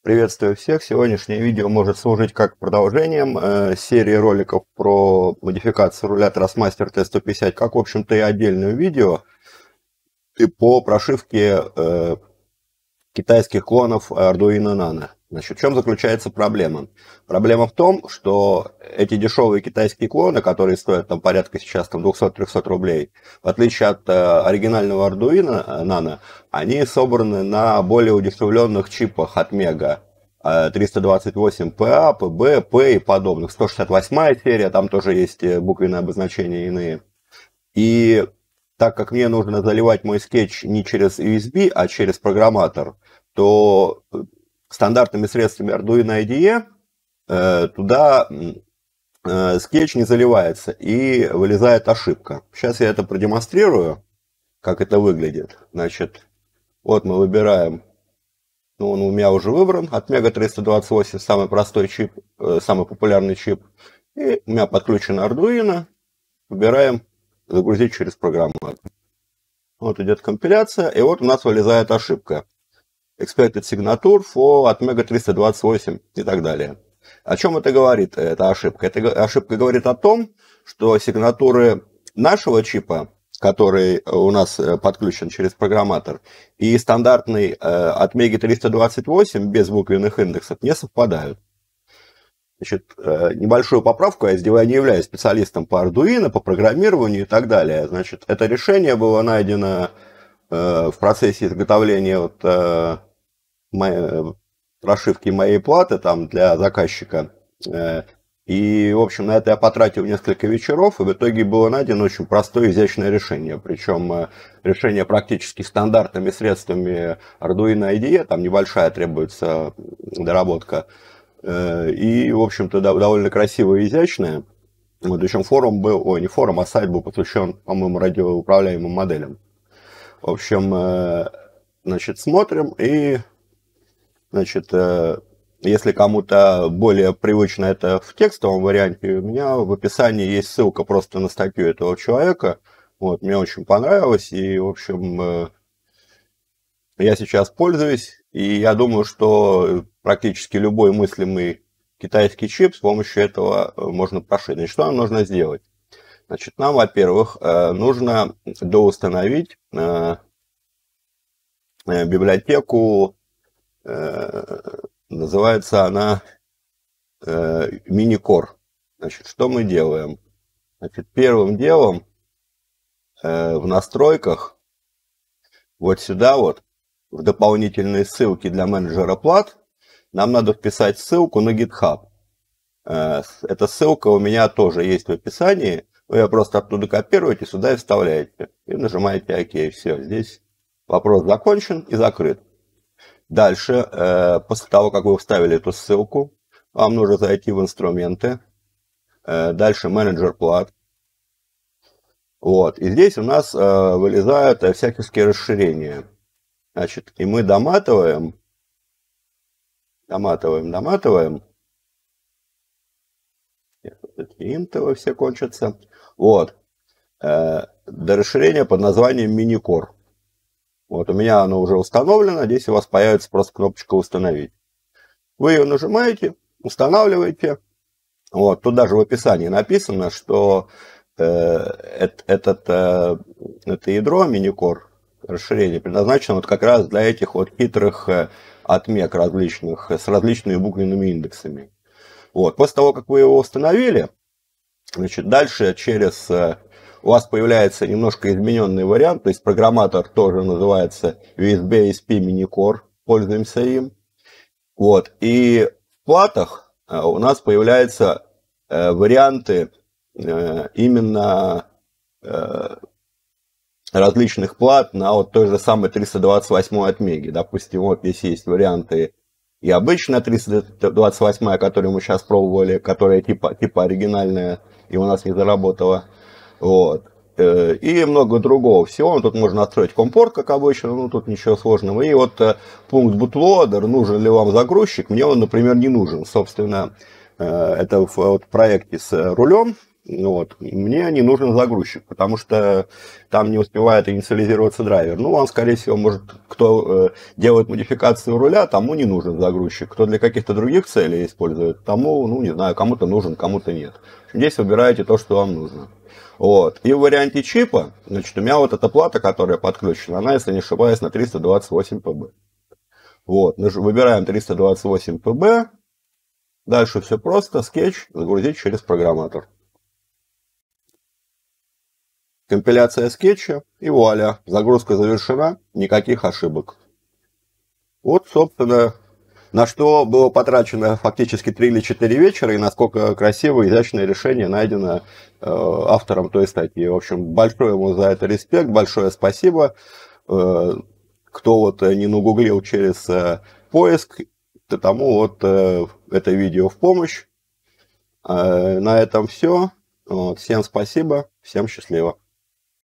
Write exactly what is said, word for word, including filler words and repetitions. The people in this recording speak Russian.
Приветствую всех! Сегодняшнее видео может служить как продолжением э, серии роликов про модификацию руля Trustmaster T сто пятьдесят, как, в общем-то, и отдельное видео и по прошивке э, китайских клонов Arduino Nano. Значит, в чем заключается проблема? Проблема в том, что эти дешевые китайские клоны, которые стоят там порядка сейчас там двухсот-трехсот рублей, в отличие от э, оригинального Arduino Nano, они собраны на более удешевленных чипах от Mega. триста двадцать восемь пи эй, пи би, P и подобных. сто шестьдесят восьмая серия, там тоже есть буквенные обозначения иные. И так как мне нужно заливать мой скетч не через ю эс би, а через программатор, то стандартными средствами Arduino ай ди и э, туда э, скетч не заливается и вылезает ошибка. Сейчас я это продемонстрирую, как это выглядит. Значит, вот мы выбираем, ну, он у меня уже выбран, от Mega триста двадцать восемь, самый простой чип, э, самый популярный чип. И у меня подключен Arduino, выбираем загрузить через программатор. Вот идет компиляция, и вот у нас вылезает ошибка. Expected signature for от Mega триста двадцать восемь и так далее. О чем это говорит, эта ошибка? Эта ошибка говорит о том, что сигнатуры нашего чипа, который у нас подключен через программатор, и стандартный от Mega триста двадцать восемь без буквенных индексов не совпадают. Значит, небольшую поправку, я сделаю, я не являюсь специалистом по Arduino, по программированию и так далее. Значит, это решение было найдено в процессе изготовления вот, моей, прошивки моей платы там, для заказчика. И, в общем, на это я потратил несколько вечеров, и в итоге было найдено очень простое и изящное решение. Причем решение практически стандартными средствами Arduino ай ди и, там небольшая требуется доработка. И, в общем-то, довольно красивое и изящное. Вот, причем форум был, ой, не форум, а сайт был посвящен, по-моему, радиоуправляемым моделям. В общем, значит, смотрим и, значит, если кому-то более привычно это в текстовом варианте, у меня в описании есть ссылка просто на статью этого человека. Вот, мне очень понравилось, и, в общем, я сейчас пользуюсь, и я думаю, что практически любой мыслимый китайский чип с помощью этого можно прошить. Значит, что нам нужно сделать? Значит, нам, во-первых, нужно доустановить библиотеку, называется она Minicore. Значит, что мы делаем? Значит, первым делом в настройках вот сюда вот, в дополнительные ссылки для менеджера плат, нам надо вписать ссылку на GitHub. Эта ссылка у меня тоже есть в описании. Вы ее просто оттуда копируете, сюда и вставляете. И нажимаете ОК. Все, здесь вопрос закончен и закрыт. Дальше, после того, как вы вставили эту ссылку, вам нужно зайти в инструменты. Дальше менеджер плат. Вот. И здесь у нас вылезают всякие расширения. Значит, и мы доматываем, доматываем, доматываем. Эти интовые все кончатся. Вот. До расширения под названием Minicore. Вот у меня оно уже установлено. Здесь у вас появится просто кнопочка «Установить». Вы ее нажимаете, устанавливаете. Вот. Тут даже в описании написано, что э, этот, э, это ядро Minicore, расширение, предназначено вот как раз для этих вот хитрых отмек различных, с различными буквенными индексами. Вот. После того, как вы его установили, значит, дальше через... у вас появляется немножко измененный вариант, то есть программатор тоже называется ю эс би эй эс пи Minicore, пользуемся им. Вот. И в платах у нас появляются варианты именно различных плат на вот той же самой триста двадцать восемь от Mega. Допустим, вот здесь есть варианты и обычная триста двадцать восемь, которую мы сейчас пробовали, которая типа, типа оригинальная и у нас не заработала. Вот. И много другого всего. Тут можно настроить компорт, как обычно, ну тут ничего сложного. И вот пункт bootloader, нужен ли вам загрузчик, мне он, например, не нужен. Собственно, это в вот проекте с рулем Вот. Мне не нужен загрузчик, потому что там не успевает инициализироваться драйвер. Ну, он, скорее всего, может, кто э, делает модификацию руля, тому не нужен загрузчик. Кто для каких-то других целей использует, тому, ну, не знаю, кому-то нужен, кому-то нет. Здесь выбираете то, что вам нужно. Вот. И в варианте чипа, значит, у меня вот эта плата, которая подключена, она, если не ошибаюсь, на триста двадцать восемь пэ бэ. Вот. Выбираем триста двадцать восемь пэ бэ. Дальше все просто. Скетч загрузить через программатор. Компиляция скетча, и вуаля, загрузка завершена, никаких ошибок. Вот, собственно, на что было потрачено фактически три или четыре вечера, и насколько красивое, изящное решение найдено э, автором той статьи. В общем, большой ему за это респект, большое спасибо. Э, кто вот не нагуглил через э, поиск, то тому вот э, это видео в помощь. Э, на этом все. Вот, всем спасибо, всем счастливо.